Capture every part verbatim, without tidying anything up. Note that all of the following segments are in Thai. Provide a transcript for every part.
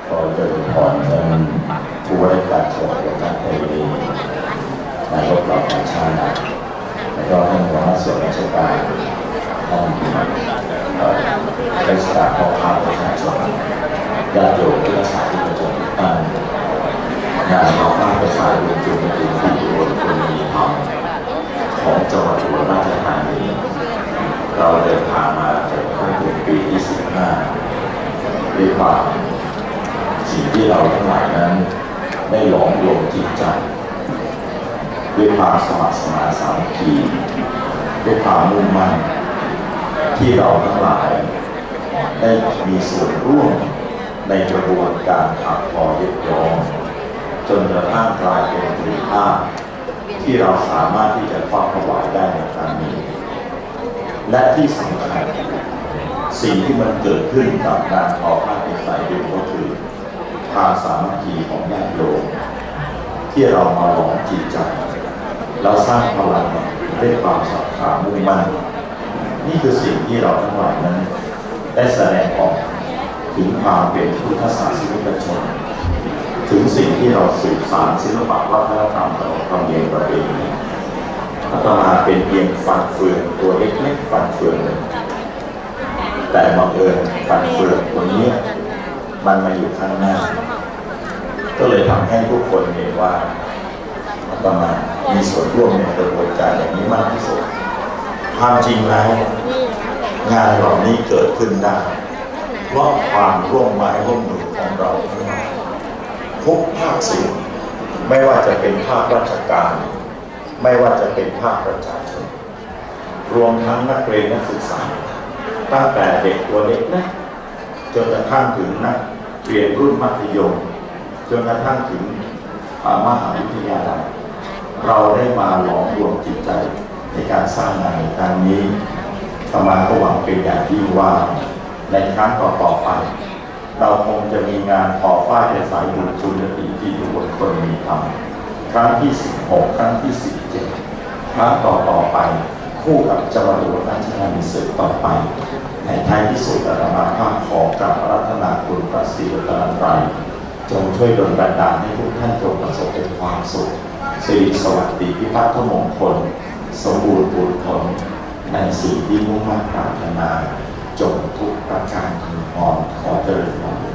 ขอเจริญพรท่านผู้ว่าราชการจังหวัดอุบลราชธานีนายกเหล่ากาชาติแล้วก็ท่านหัวหน้าส่วนราชการท่านราชการพ่อค้าประชาชนญาติโยมที่รักษาที่ประชาชนท่านงานพ่อค้าประชาชนจุดยืนที่อุบลคนมีธรรมของจังหวัดอุบลราชธานีเราเดินทางมาจนถึงปีที่สิบห้าด้วยความสิ่งที่เราทั้งหลายนั้นได้หลอมรวมจิตใจด้วยความสมัครสมานสามัคคีด้วยความมุ่งมั่นที่เราทั้งหลายได้มีส่วนร่วมในกระบวนการขับพอยึดโยงจนกระทั่งกลายเป็นผลิตภาพที่เราสามารถที่จะครอบถวายได้ในครั้งนี้และที่สำคัญสิ่งที่มันเกิดขึ้นกับการทอผ้าเป็นสายเดียวก็คือความสามัคคีของญาติโยมที่เรามาหลอมจิตใจเราสร้างพลังด้วยความศรัทธามุ่งมั่นนี่คือสิ่งที่เราทั้งหลายนั้นได้แสดงออกถึงความเป็นพุทธศาสนิกชนถึงสิ่งที่เราสืบสานศิลปะวัฒนธรรมขนบธรรมเนียมประเพณีอาตมาเป็นเพียงฟันเฟืองตัวเล็กๆฟันเฟืองหนึ่งแต่บังเอิญฟันเฟืองตัวนี้มันมาอยู่ข้างหน้าก็เลยทำให้ทุกคนเห็นว่าอาตมามีส่วนร่วมในกระบวนการอย่างนี้มากที่สุดความจริงแล้วงานเหล่านี้เกิดขึ้นได้เพราะความร่วมไม้ร่วมมือของเราทุกภาคส่วนไม่ว่าจะเป็นภาคราชการไม่ว่าจะเป็นภาคประชาชนรวมทั้งนักเรียนนักศึกษาตั้งแต่เด็กตัวเล็กนะจนกระทั่งถึงนักเรียนรุ่นมัธยมจนกระทั่งถึงมหาวิทยาลัยเราได้มาหลอมรวมจิตใจในการสร้างงานในครั้งนี้อาตมาก็หวังเป็นอย่างยิ่งว่าในครั้งต่อๆไปเราคงจะมีงานทอฝ้ายในสายบุญชุนติที่อุบลคนมีธรรมครั้งที่สิบหกครั้งที่สิบเจ็ดครั้งต่อๆไปคู่กับจังหวัดอุบลราชธานีสืบต่อไปในท้ายที่สุดอาตมาภาพขอกับรัตนาคุณพระศรีรัตนตรัยจงช่วยดลบันดาลให้ทุกท่านจงประสบเป็นความสุขสิริสวัสดิ์พิพัฒน์มงคลสมบูรณ์ผลผลในสิ่งที่มุ่งมั่นปรารถนาจงทุกประการถึงพรขอเจริญพร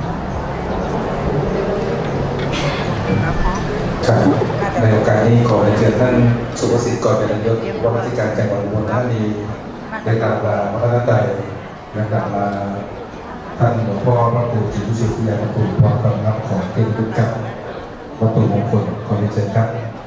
ครับในโอกาสนี้ขอเชิญท่านสุภสิทธิ์ก่อนเป็นนายกรัฐมนตรีการจังหวัดอุบลราชธานีได้กราบลาพระราชไตรและกราบลาท่านหลวงพ่อพระครูศรีวิสุทธิ์ยานคุณพร้อมกับรับของเป็นทุกกับวัตถุมงคลขอเชิญครับ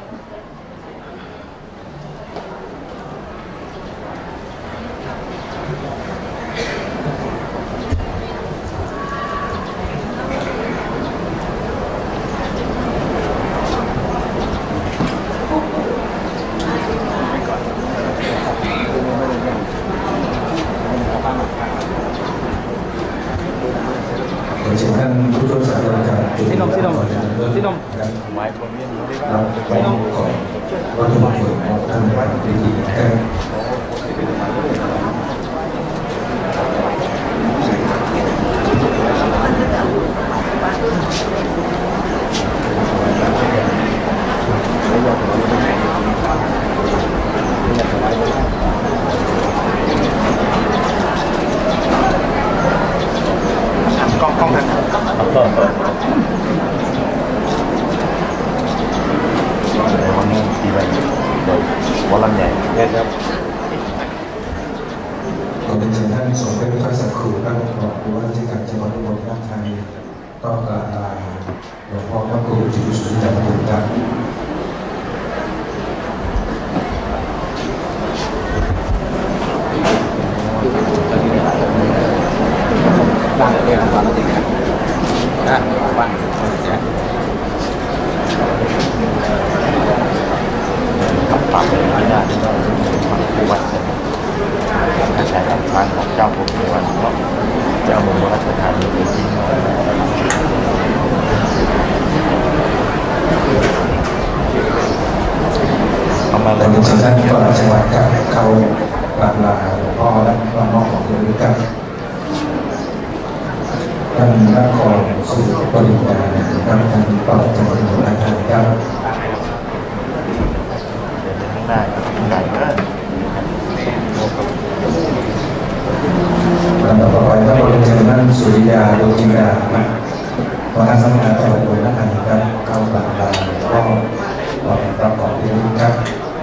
ท่านผู้ช่วยศาสตราจารย์ที่นมที่นมที่นมไว้คนนี้เราไว้ของวัตถุมงคลของท่านในวันพิธีกันกล้องกล้องกันเปิดเปิดวันนี้ดีไปเดี๋ยววันลำใหญ่แค่ครับขอเป็นเชิญท่านสมเด็จพระสังฆูท่านรองผู้ว่าราชการจังหวัดอุบลราชธานีต้องกราบลาหลวงพ่อพระครูศรีวิสุทธิ์ยานคุณครับบ้านเรียนบ้านติดกันนะบ้านเนี่ยกับปากเป็นพญาที่ต้องผู้วัดเสร็จถ้าใช้กับทางของเจ้าผู้วัดเพราะเจ้าเมืองราชธานีเป็นที่น้อยเอามาเลยท่านผู้ว่าจังหวัดกับเขากราบลาหลวงพ่อและน้องของเพื่อนกันท่านนครสุปริญญานะครับทางปลัดจังหวัดอุบลราชธานีครับได้ได้ก็ลำดับต่อไปท่านบริการท่านสุริยาโดจินดาหัวหน้าสำนักงานจังหวัดอุบลราชธานีครับเข้ากราบลาก็ขอรับขอบคุณครับ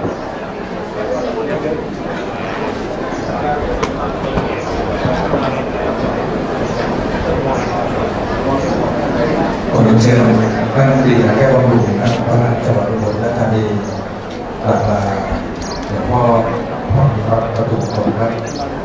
ขอเชิญท่านดีแก้วบำรุงนะพระราชจังหวัดอุบลราชธานีกราบลาหลวงพ่อพรพระประตูคนครับ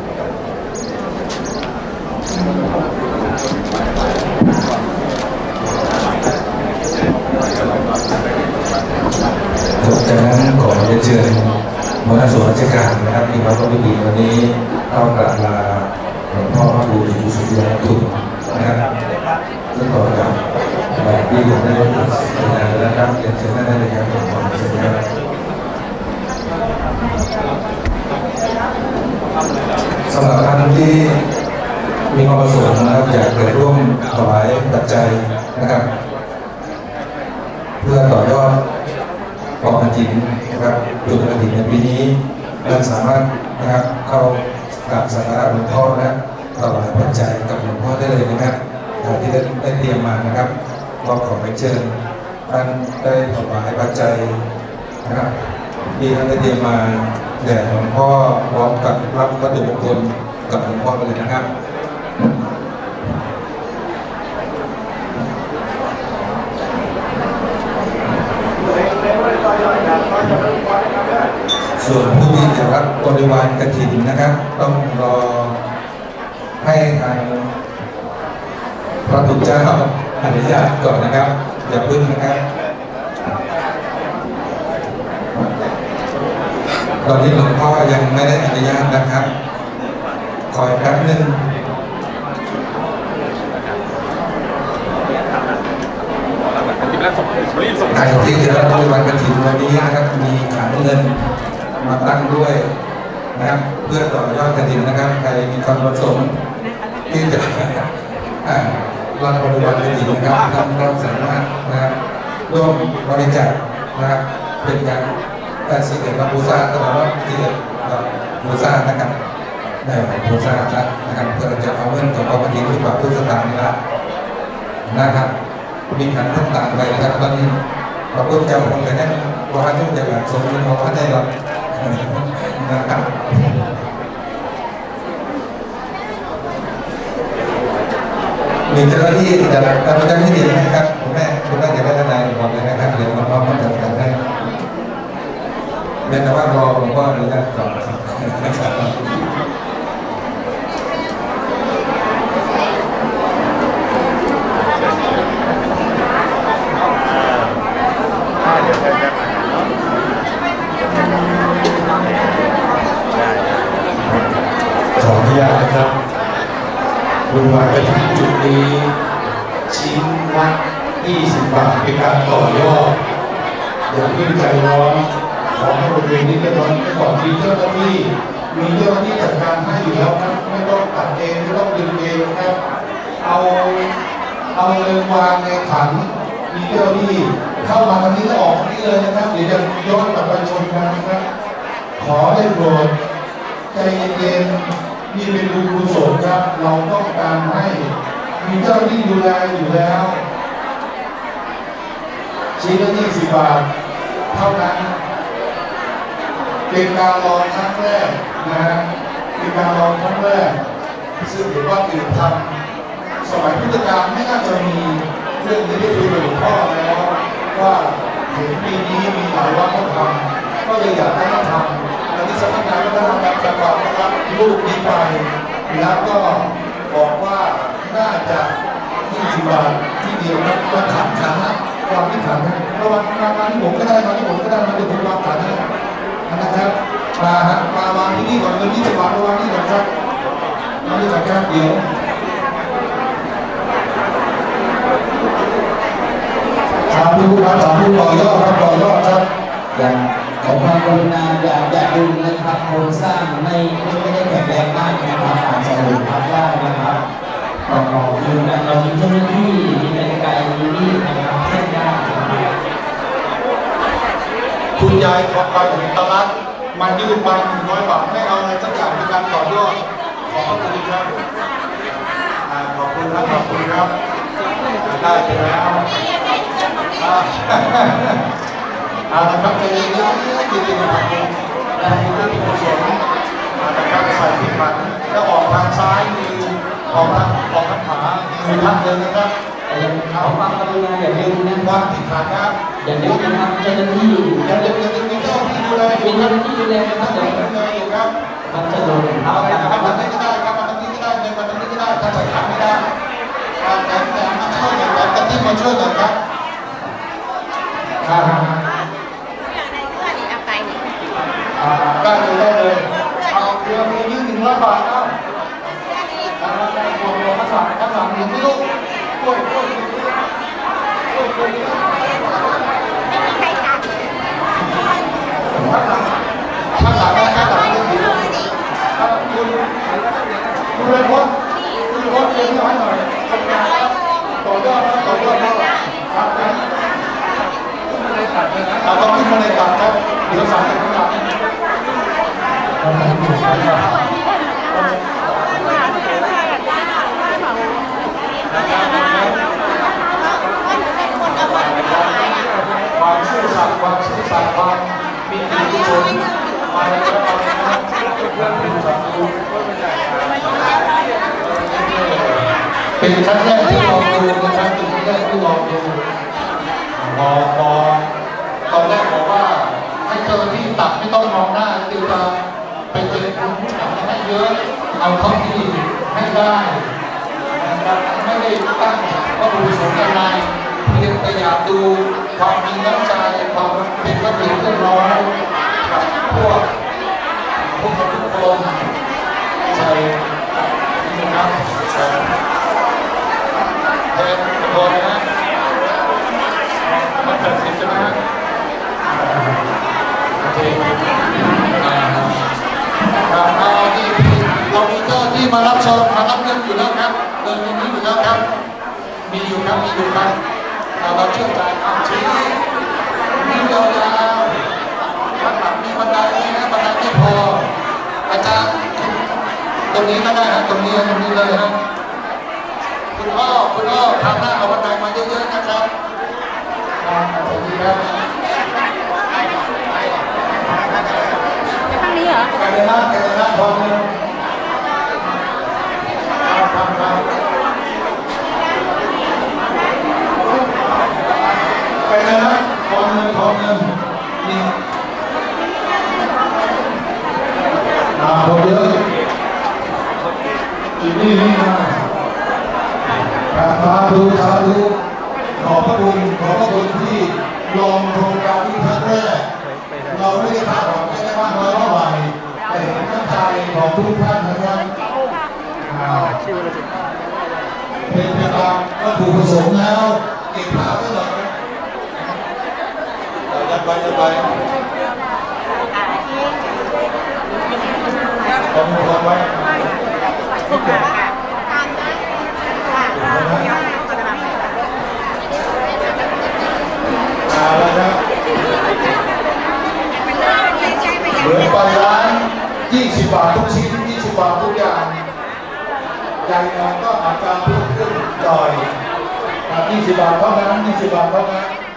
จากนั้นขอเชิญหัวหน้าส่วนราชการนะครับที่มาร่วมพิธีวันนี้เข้ากราบลาหลวงพ่อพระครูศรีสุริยาตุลนะครับซึ่งต่อจากที่ผมได้รับการสัญญาแล้วครับเรียนเชิญท่านได้เลยครับขอเชิญครับสำหรับท่านที่มีความประสงค์นะครับอยากจะร่วมถวายปัจจัยนะครับเพื่อต่อยอดกองกฐินนะครับจุดกฐินในปีนี้ท่านสามารถนะครับเข้ากราบสักการะหลวงพ่อและถวายปัจจัยกับหลวงพ่อได้เลยนะครับที่ได้ได้เตรียมมานะครับก็ขอเชิญท่านได้ถวายปัจจัยนะครับที่ท่านได้เตรียมมาแด่หลวงพ่อพร้อมกับรับวัตถุมงคลกับหลวงพ่อไปเลยนะครับส่วนผู้ที่จะรับบริวารกฐินนะครับต้องรอให้ทางพระพุทธเจ้าอนุญาตก่อนนะครับอย่าพึ่งนะครับตอนนี้หลวงพ่อยังไม่ได้อนุญาตนะครับคอยแป๊บนึงใครที่จะรับบริวารกฐินวันนี้นะครับมีขันเงินมาตั้งด้วยนะครับเพื่อต่อยอดกฐินนะครับใครมีความประสงค์ที่จะรับบริวารกฐินนะครับท่านก็สามารถนะครับร่วมบริจาคนะครับเป็นการการสิ่งเกิดมาบูชาตลอดว่าสิ่งเกิดบูชานะครับได้บูชานะครับเพื่อจะเอาเงินของกองกฐินที่ปรับทุกสถานนะครับนะครับมีขันต่างๆไปนะครับตอนนี้พระพุทธเจ้าองค์นั้นว่าทุกอย่างสมบูรณ์พอได้รับนะครับมีเจ้าหน้าที่จะทำเจ้าหน้าที่ดีนะครับคุณแม่คุณแม่จะได้ทนายบอกเลยนะครับเดี๋ยวมาพร้อมกันกันได้แม้แต่ว่ารอหลวงพ่ออนุญาตก่อนขออนุญาตนะครับบริวารกฐินจุดนี้ชิ้นละยี่สิบบาทเป็นการต่อยอดอย่าเพิ่งใจร้อนขอให้บริเวณนี้จะร้อนก่อนมีเจ้าหน้าที่มีเจ้าหน้าที่จัดการให้อยู่แล้วครับไม่ต้องตัดเองไม่ต้องดึงเองนะครับเอาเอาเงินวางในขันมีเจ้าหน้าที่เข้ามาทางนี้แล้วออกทางนี้เลยนะครับเดี๋ยวจะย้อนกลับไปชนกันนะครับขอได้โปรดใจเย็นๆนี่เป็นบุญกุศลครับเราต้องการให้มีเจ้าหน้าที่ดูแลอยู่แล้วชิ้นละยี่สิบบาทเท่านั้นเป็นการลองครั้งแรกนะฮะเป็นการลองครั้งแรกซึ่งถือว่าตื่นทำสมัยพุทธกาลไม่น่าจะมีเรื่องนี้ได้คุยกับหลวงพ่อแล้วว่าเห็นปีนี้มีหลายวัดเขาทำก็เลยอยากให้เขาทำแล้วที่สำนักงานวัฒนธรรมจังหวัดนะครับรูปนี้ไปแล้วก็บอกว่าน่าจะยี่สิบบาทที่เดียวนะมาขันขันนะวางที่ขันนะระวังมามาที่ผมก็ได้มาที่ผมก็ได้มาเดี๋ยวผมวางขันให้นะครับมาฮะมาวางที่นี่ก่อนเงินยี่สิบบาทมาวางที่ก่อนครับมาที่ก่อนครับเดี๋ยวสาธุครับสาธุต่อยอดครับต่อยอดครับอย่างขอความกรุณาอย่าอย่าดึงนะครับโครงสร้างไม่ไม่ได้แข็งแรงมากนะครับอาจจะหลุดพับได้นะครับต่อคือเรามีเจ้าหน้าที่มีกรรไกรยายขอไปถึงตลาดมายื่นไปหนึ่งร้อยบาทไม่เอาอะไรสักอย่างในการต่อยอดขอบคุณครับขอบคุณครับขอบคุณครับได้ไปแล้วเอาละครับจะเรียนรู้จริงๆนะครับได้ที่ที่ผู้ชมนะครับใส่ที่มันจะออกทางซ้ายมือออกทางออกทางขวามือทักเลยนะครับขอความกรุณาอย่าลืมนะควัรับนที่ขาดนะอย่าลืมนะครับเจ้าหน้าที่อย่าลืมอย่าลืมมีเจ้าที่ดูแลอยู่มีครัเจ้าบหน้าที่ดูแลนะครับเดี๋ยวดูแลอยู่ครับมันจะโดนเอาเอาไปไปนะนะคครัรับบ แบบนี้ก็ได้ครับแบบนี้ก็ได้เงินแบบนี้ก็ได้ถ้าใส่ขาไม่ได้แต่แต่มาช่วยกันแต่ที่มาช่วยกันครับได้เลยได้เลยเอาเรือมียืมหนึ่งร้อยบาทเอาเอาใจหัวหัวข้างหลังข้างหลังหนึ่งไม่รู้กล้วยกล้วยกล้วยกล้วยข้างหลังข้างหลังข้างหลังไม่ถือคุณคุณเลยพดคุณพดเรียนให้หน่อยต่อยอดต่อยอดครับเราต้องขึ้นมาในตัดครับเดี๋ยวสั่งข้างหลังความซื่อสัตย์ความซื่อสัตย์ความมีจิตกุศลมาในกระเป๋านะครับเพื่อนเป็นสัตว์เป็นครั้งแรกที่ลองดูนะครับเป็นครั้งแรกที่ลองดูมองมองตอนแรกบอกว่าให้เจอที่ตัดไม่ต้องมองหน้าติวตาไปเจอคุณทำให้เยอะเอาเท่าที่ให้ได้นะครับไม่ได้ตั้งว่าบุญสมอะไรเพียงแต่อยากดูความมีน้ำใจความเป็นระเบียบเรียบร้อยกับพวกพวกทุกคนใช่นะครับแทนทุกคนนะมันตัดสินใช่ไหมฮะโอเคครับเอาที่เรามีเจ้าที่มารับชมมารับเงินอยู่แล้วครับเงินมีอยู่แล้วครับมีอยู่ครับมีอยู่ครับเราเชื่อใจเอาชี้นิ้วยาวๆข้างหลังมีบันไดไหมนะบันไดไม่พออาจารย์ตรงนี้ก็ได้ฮะตรงนี้ตรงนี้เลยฮะคุณพ่อคุณพ่อทางหน้าเอาบันไดมาเยอะๆนะครับสวัสดีครับทางนี้เหรอไก่เลยนะไก่เลยนะพร้อมเลยครับครับครับไปเลยนะพร้อมเลยพร้อมเลยนี่อ่าพอเยอะอีกนี่นี่นะสาธุสาธุขอบพระคุณขอบพระคุณที่ลองโครงการที่ครั้งแรกเราไม่ได้คาดหวังไม่ได้มากน้อยเท่าไหร่แต่เห็นน้ำใจของทุกท่านนะครับเป็นไปตามวัตถุประสงค์แล้วเก็บภาพไว้หน่อยยัดไปยัดไปต้องมีความไว้เอาละครับเหมือนไปร้านยี่สิบบาททุกชิ้นยี่สิบบาททุกอย่างใหญ่หน่อยก็อาจจะเพิ่มขึ้นหน่อยยี่สิบบาทเท่านั้นยี่สิบบาทเท่านั้น